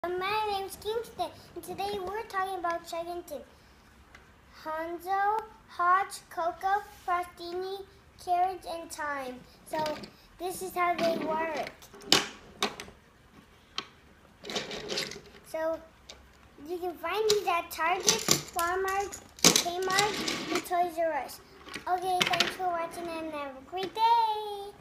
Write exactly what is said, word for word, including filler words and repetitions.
My name's Kingston, and today we're talking about Chuggington. Hanzo, Hodge, Cocoa, Frostini, Carriage, and Time. So this is how they work. So you can find these at Target, Walmart, Kmart, and Toys R Us. Okay, thanks for watching and have a great day.